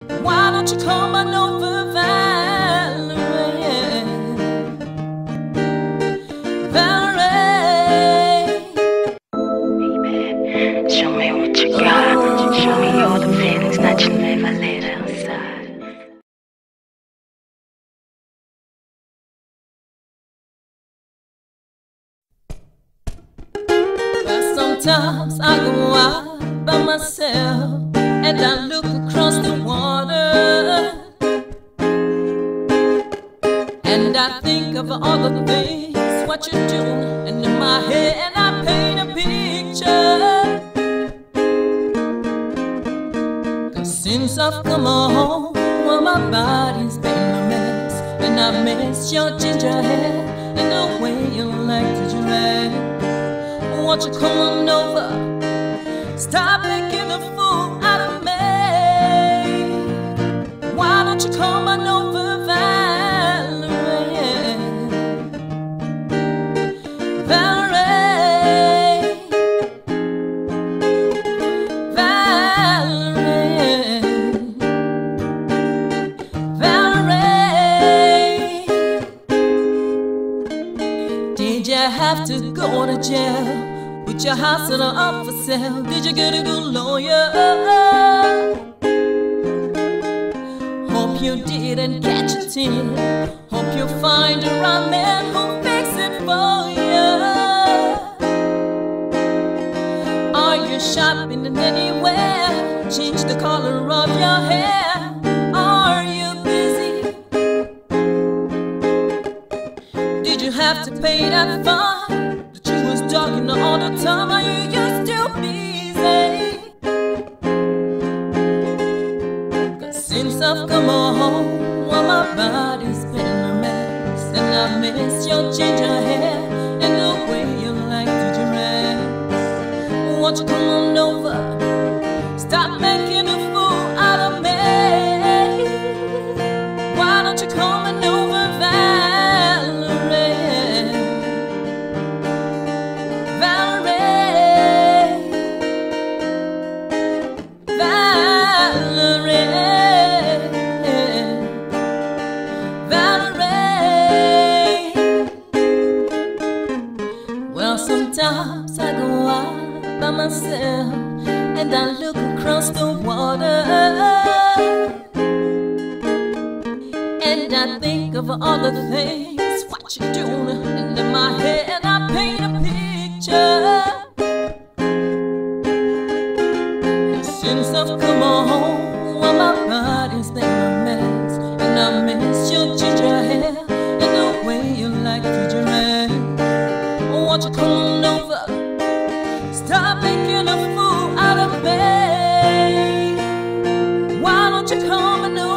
Why don't you come on over, Valerie? Valerie. Baby, show me what you got. Show me all the feelings that you never let outside. Well, sometimes I go out by myself and I look across the water, and I think of all the things what you're doing, and in my head I paint a picture. 'Cause since I've come home, well, my body's been a mess, and I miss your ginger hair and the way you like to dress. Won't you come on over? Stop making a fool out of me. Why don't you come on over, Valerie? Valerie, Valerie, Valerie. Did you have to go to jail? Put your house up for sale? Did you get a good lawyer? Hope you didn't catch a tear. Hope you find a right man who'll fix it for you. Are you shopping anywhere? Change the color of your hair. Are you busy? Did you have to pay that fine? Talking all the time, are you just too busy? 'Cause since I've come home, well, my body's been a mess, and I miss your ginger hair and the way you like to dress. Won't you come on over? Stop making a fool out of me. Why don't you come on over, Valerie? Sometimes I go out by myself and I look across the water, and I think of all the things what you're doing, and in my head I paint a picture. Since I've come home, well, my body's been a mess, and I miss your ginger hair and the way you like to dress. Won't you come on over? Stop making a fool out of me. Why don't you come on over?